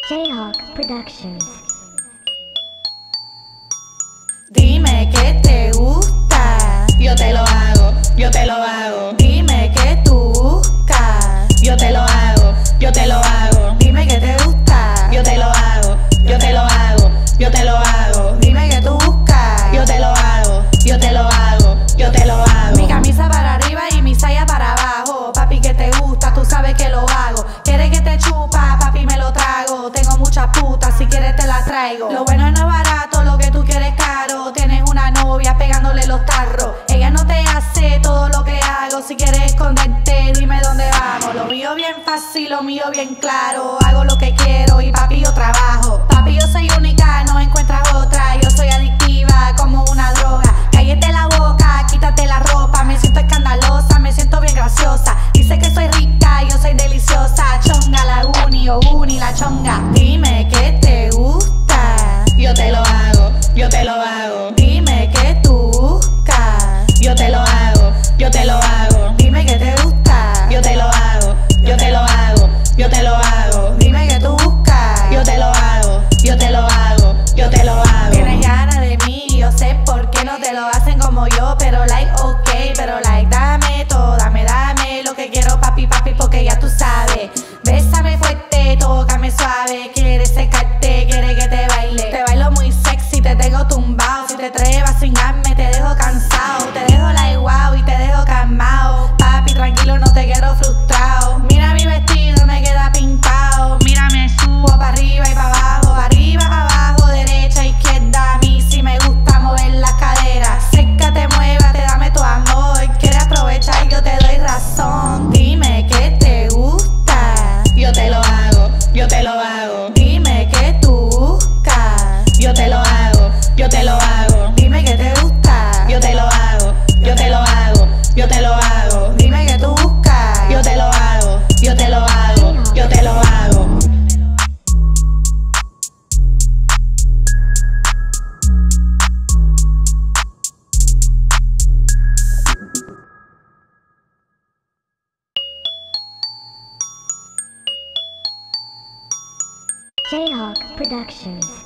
Jayhawk Productions. Dime que te gusta, yo te lo hago, yo te lo hago. Dime que tú buscas, yo te lo hago, yo te lo hago. Dime que te gusta, yo te lo hago, yo te lo hago, yo te lo hago. Dime que tú buscas, yo te lo hago, yo te lo hago, yo te lo hago. Mi camisa para arriba y mi saya para abajo. Papi, que te gusta, tú sabes que lo hago. Quieres que te chupa, papi, me lo trago. Tengo muchas putas, si quieres te las traigo. Lo bueno no es barato, lo que tú quieres caro. Tienes una novia pegándole los tarros. Ella no te hace todo lo que hago. Si quieres esconderte, dime dónde vamos. Lo mío bien fácil, lo mío bien claro. Hago lo que quiero y papi yo trabajo. Papi yo soy única, no encuentras otra. Yo soy adictiva como una droga. Cállate la boca, quítate la ropa. Me siento escandalosa, me siento bien graciosa. Dice que soy rica, yo soy deliciosa. Chonga la uni la chonga. Dime que te gusta, yo te lo hago, yo te lo hago. Dime que tú buscas, yo te lo hago, yo te lo hago. Dime que te gusta, yo te lo hago, yo te lo hago, yo te lo hago. Dime que tú buscas, yo te lo hago, yo te lo hago, yo te lo hago. Tienes ganas de mí, yo sé por qué no te lo hacen como yo, pero like ok, pero like dame todo, dame lo que quiero papi, porque ya tú sabes. Bésame fuerte, tócame suave. Quieres secarte, quieres que te baile. Te bailo muy sexy, te tengo tumbado. Si te atrevas sin darme, te dejo cansado. Te dejo like wow y te dejo calmado. Papi, tranquilo, no te quiero frustrado. Mira mi vestido, me queda pintado. Mira, me subo para arriba y para abajo. Arriba, abajo, derecha, izquierda. A mí sí me gusta mover las caderas. Sécate, muévate, dame tu amor. Quieres aprovechar, yo te doy razón. Dime que te gusta, yo te lo hago, yo te lo hago. Dime que tú buscas, yo te lo hago, yo te lo hago. Dime que te gusta, yo te lo hago, yo te lo hago, yo te lo hago. Dime que tú buscas, yo te lo hago, yo te lo hago, yo te lo hago. Jayhawk Productions.